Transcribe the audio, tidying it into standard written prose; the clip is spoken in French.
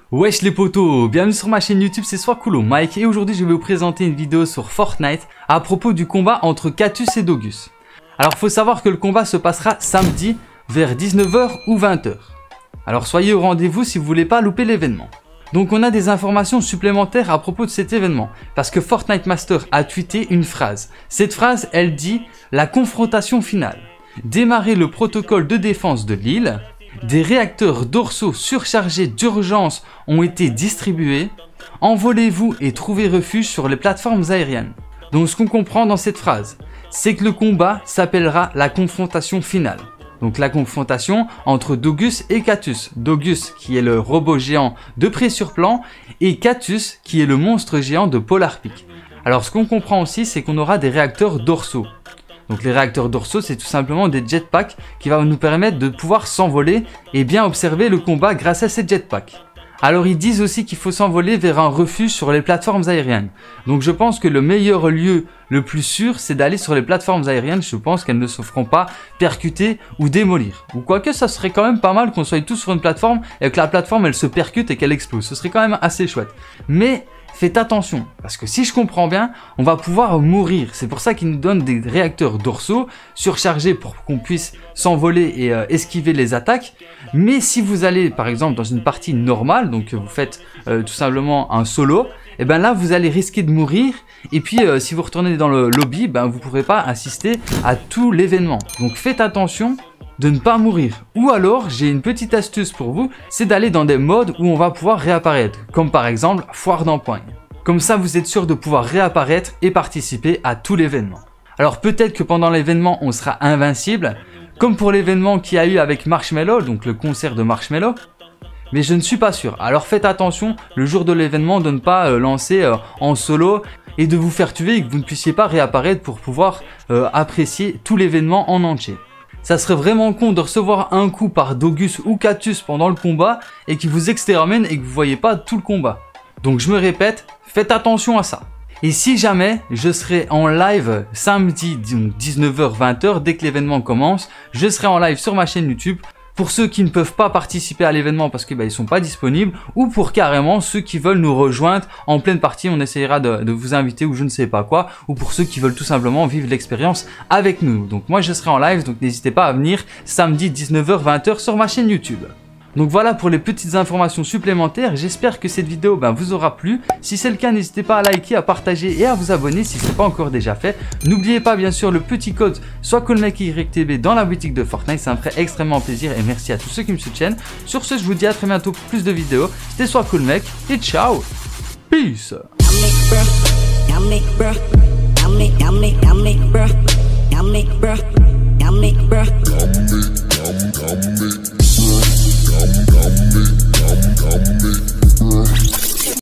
Wesh les potos, bienvenue sur ma chaîne YouTube, c'est Swacoolo Mike et aujourd'hui je vais vous présenter une vidéo sur Fortnite à propos du combat entre Katus et Dogus. Alors faut savoir que le combat se passera samedi vers 19h ou 20h. Alors soyez au rendez-vous si vous voulez pas louper l'événement. Donc on a des informations supplémentaires à propos de cet événement parce que Fortnite Master a tweeté une phrase. Cette phrase elle dit la confrontation finale. Démarrer le protocole de défense de l'île. Des réacteurs dorsaux surchargés d'urgence ont été distribués. Envolez-vous et trouvez refuge sur les plateformes aériennes. Donc ce qu'on comprend dans cette phrase, c'est que le combat s'appellera la confrontation finale. Donc la confrontation entre Dogus et Katus. Dogus qui est le robot géant de Près sur Plan et Katus qui est le monstre géant de Polar Peak. Alors ce qu'on comprend aussi, c'est qu'on aura des réacteurs dorsaux. Donc les réacteurs dorsaux, c'est tout simplement des jetpacks qui vont nous permettre de pouvoir s'envoler et bien observer le combat grâce à ces jetpacks. Alors ils disent aussi qu'il faut s'envoler vers un refuge sur les plateformes aériennes. Donc je pense que le meilleur lieu, le plus sûr, c'est d'aller sur les plateformes aériennes. Je pense qu'elles ne se feront pas percuter ou démolir. Ou quoique ça serait quand même pas mal qu'on soit tous sur une plateforme et que la plateforme elle se percute et qu'elle explose. Ce serait quand même assez chouette. Mais faites attention, parce que si je comprends bien, on va pouvoir mourir. C'est pour ça qu'ils nous donnent des réacteurs dorsaux surchargés pour qu'on puisse s'envoler et esquiver les attaques. Mais si vous allez par exemple dans une partie normale, donc vous faites tout simplement un solo, et ben là vous allez risquer de mourir. Et puis si vous retournez dans le lobby, ben vous ne pourrez pas assister à tout l'événement. Donc faites attention de ne pas mourir. Ou alors, j'ai une petite astuce pour vous, c'est d'aller dans des modes où on va pouvoir réapparaître, comme par exemple Foire d'Empoigne. Comme ça, vous êtes sûr de pouvoir réapparaître et participer à tout l'événement. Alors peut-être que pendant l'événement, on sera invincible, comme pour l'événement qu'il y a eu avec Marshmello, donc le concert de Marshmello. Mais je ne suis pas sûr. Alors faites attention le jour de l'événement de ne pas lancer en solo et de vous faire tuer et que vous ne puissiez pas réapparaître pour pouvoir apprécier tout l'événement en entier. Ça serait vraiment con de recevoir un coup par Dogus ou Katus pendant le combat et qui vous extermine et que vous voyez pas tout le combat. Donc je me répète, faites attention à ça. Et si jamais je serai en live samedi 19h-20h, dès que l'événement commence, je serai en live sur ma chaîne YouTube. Pour ceux qui ne peuvent pas participer à l'événement parce qu'ils ne sont pas disponibles, ou pour carrément ceux qui veulent nous rejoindre en pleine partie, on essaiera de vous inviter ou je ne sais pas quoi, ou pour ceux qui veulent tout simplement vivre l'expérience avec nous. Donc moi je serai en live, donc n'hésitez pas à venir samedi 19h-20h sur ma chaîne YouTube. Donc voilà pour les petites informations supplémentaires, j'espère que cette vidéo vous aura plu. Si c'est le cas, n'hésitez pas à liker, à partager et à vous abonner si ce n'est pas encore déjà fait. N'oubliez pas bien sûr le petit code SwacooloMikeYTB dans la boutique de Fortnite, ça me ferait extrêmement plaisir et merci à tous ceux qui me soutiennent. Sur ce, je vous dis à très bientôt pour plus de vidéos. C'était Swacoolomike et ciao. Peace.